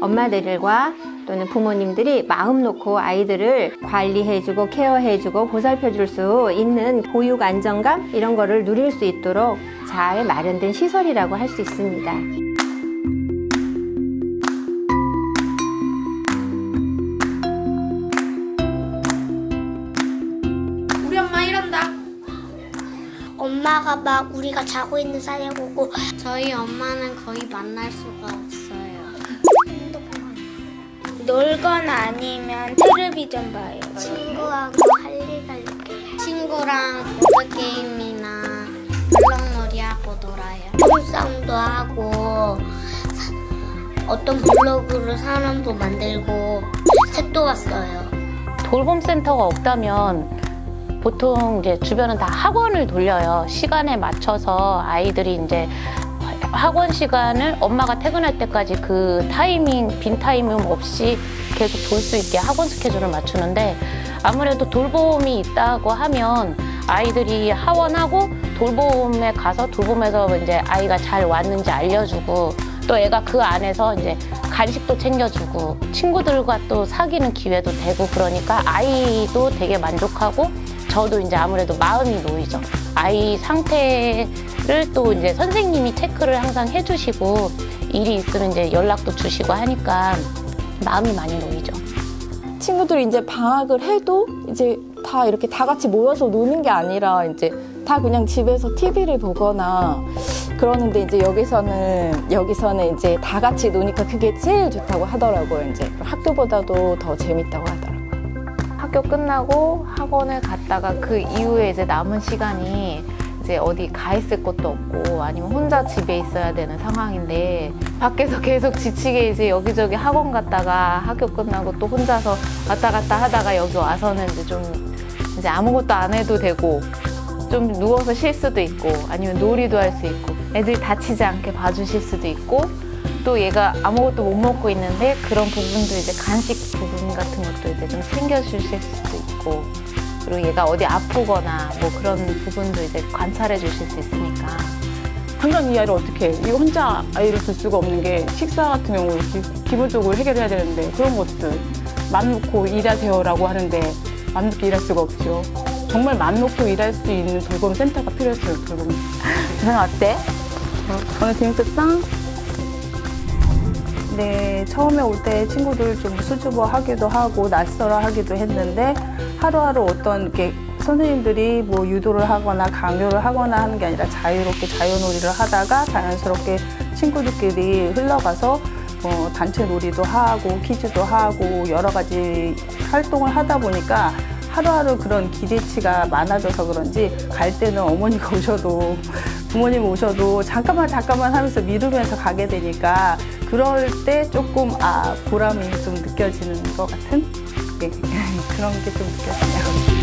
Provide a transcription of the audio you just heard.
엄마들과 또는 부모님들이 마음 놓고 아이들을 관리해주고 케어해주고 보살펴줄 수 있는 보육 안정감 이런 거를 누릴 수 있도록 잘 마련된 시설이라고 할 수 있습니다. 우리 엄마 이런다. 엄마가 막 우리가 자고 있는 사이에 보고 저희 엄마는 거의 만날 수가 없어요. 놀거나 아니면 텔레비전 봐요. 친구하고 할 일 할 때. 친구랑 보드게임이나 블럭놀이 하고 놀아요. 통싸움도 하고 어떤 블로그로 사람도 만들고 책도 봤어요. 돌봄센터가 없다면 보통 이제 주변은 다 학원을 돌려요. 시간에 맞춰서 아이들이 이제 학원 시간을 엄마가 퇴근할 때까지 그 타이밍, 빈 타이밍 없이 계속 돌 수 있게 학원 스케줄을 맞추는데 아무래도 돌봄이 있다고 하면 아이들이 하원하고 돌봄에 가서 돌봄에서 이제 아이가 잘 왔는지 알려주고 또 애가 그 안에서 이제 간식도 챙겨주고 친구들과 또 사귀는 기회도 되고 그러니까 아이도 되게 만족하고 저도 이제 아무래도 마음이 놓이죠. 아이 상태를 또 이제 선생님이 체크를 항상 해주시고 일이 있으면 이제 연락도 주시고 하니까 마음이 많이 놓이죠. 친구들이 이제 방학을 해도 이제 다 이렇게 다 같이 모여서 노는 게 아니라 이제 다 그냥 집에서 TV를 보거나 그러는데 이제 여기서는 이제 다 같이 노니까 그게 제일 좋다고 하더라고요. 이제 학교보다도 더 재밌다고 하더라고요. 학교 끝나고 학원을 갔다가 그 이후에 이제 남은 시간이 이제 어디 가 있을 것도 없고 아니면 혼자 집에 있어야 되는 상황인데 밖에서 계속 지치게 이제 여기저기 학원 갔다가 학교 끝나고 또 혼자서 왔다 갔다 하다가 여기 와서는 이제 좀 이제 아무것도 안 해도 되고 좀 누워서 쉴 수도 있고 아니면 놀이도 할 수 있고 애들 다치지 않게 봐주실 수도 있고 또 얘가 아무것도 못 먹고 있는데 그런 부분도 이제 간식 부분 같은 것도 이제 좀 챙겨주실 수도 있고 그리고 얘가 어디 아프거나 뭐 그런 부분도 이제 관찰해 주실 수 있으니까. 당장 이 아이를 어떻게 해? 이거 혼자 아이를 둘 수가 없는 게 식사 같은 경우 기본적으로 해결해야 되는데 그런 것들 맘 놓고 일하세요라고 하는데 맘 놓고 일할 수가 없죠. 정말 맘 놓고 일할 수 있는 돌봄 센터가 필요했어요. 돌봄. 넌 어때? 오늘 재밌었어? 네, 처음에 올 때 친구들 좀 수줍어하기도 하고 낯설어하기도 했는데 하루하루 어떤 이렇게 선생님들이 뭐 유도를 하거나 강요를 하거나 하는 게 아니라 자유롭게 자유놀이를 하다가 자연스럽게 친구들끼리 흘러가서 단체 놀이도 하고 퀴즈도 하고 여러 가지 활동을 하다 보니까 하루하루 그런 기대치가 많아져서 그런지 갈 때는 어머니가 오셔도 부모님 오셔도 잠깐만 하면서 미루면서 가게 되니까 그럴 때 조금 보람이 좀 느껴지는 것 같은 그런 게 좀 느껴지네요.